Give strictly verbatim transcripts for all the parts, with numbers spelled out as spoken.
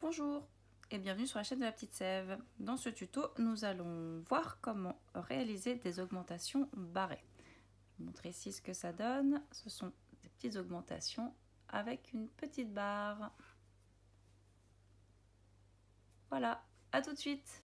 Bonjour et bienvenue sur la chaîne de la petite Sève. Dans ce tuto, nous allons voir comment réaliser des augmentations barrées. Je vais vous montrer ici ce que ça donne. Ce sont des petites augmentations avec une petite barre. Voilà, à tout de suite.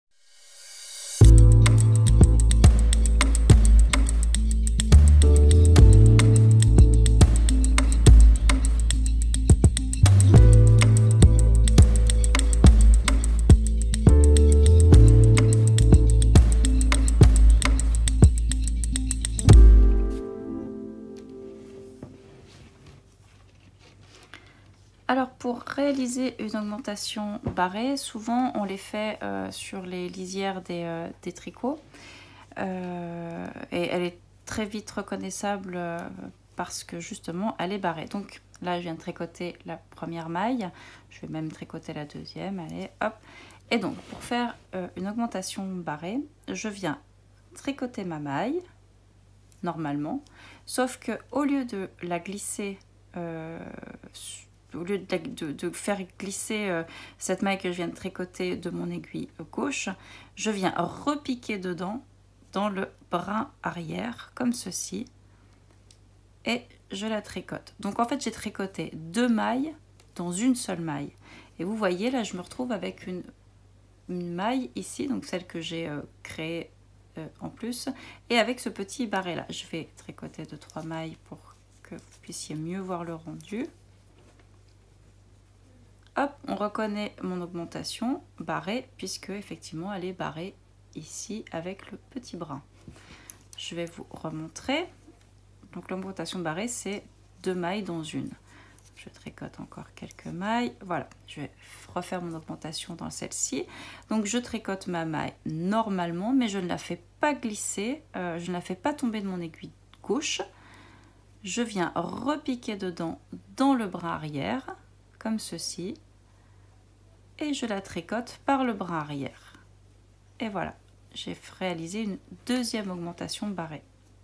Alors pour réaliser une augmentation barrée, souvent on les fait euh, sur les lisières des, euh, des tricots euh, et elle est très vite reconnaissable euh, parce que justement elle est barrée. Donc là je viens de tricoter la première maille, je vais même tricoter la deuxième, allez hop. Et donc pour faire euh, une augmentation barrée, je viens tricoter ma maille normalement, sauf que au lieu de la glisser euh, au lieu de, de, de faire glisser euh, cette maille que je viens de tricoter de mon aiguille gauche, je viens repiquer dedans dans le brin arrière comme ceci et je la tricote. Donc en fait j'ai tricoté deux mailles dans une seule maille et vous voyez là je me retrouve avec une, une maille ici, donc celle que j'ai euh, créée euh, en plus, et avec ce petit barré là. Je vais tricoter deux trois mailles pour que vous puissiez mieux voir le rendu. Hop, on reconnaît mon augmentation barrée puisque effectivement elle est barrée ici avec le petit brin. Je vais vous remontrer. Donc l'augmentation barrée c'est deux mailles dans une. Je tricote encore quelques mailles. Voilà, je vais refaire mon augmentation dans celle-ci. Donc je tricote ma maille normalement, mais je ne la fais pas glisser, euh, je ne la fais pas tomber de mon aiguille gauche. Je viens repiquer dedans dans le bras arrière comme ceci. Et je la tricote par le bras arrière. Et voilà, j'ai réalisé une deuxième augmentation barrée.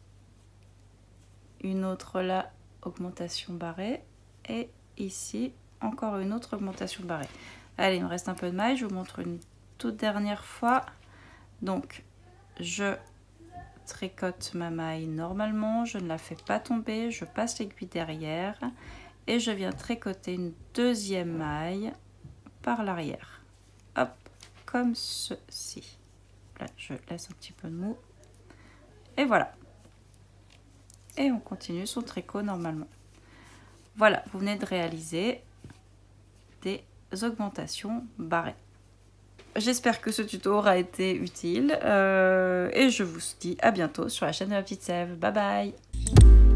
Une autre là, augmentation barrée. Et ici, encore une autre augmentation barrée. Allez, il me reste un peu de maille, je vous montre une toute dernière fois. Donc, je tricote ma maille normalement, je ne la fais pas tomber, je passe l'aiguille derrière. Et je viens tricoter une deuxième maille par l'arrière, hop, comme ceci. Là, je laisse un petit peu de mou. Et voilà. Et on continue son tricot normalement. Voilà, vous venez de réaliser des augmentations barrées. J'espère que ce tuto aura été utile euh, et je vous dis à bientôt sur la chaîne de la petite Sève. Bye bye.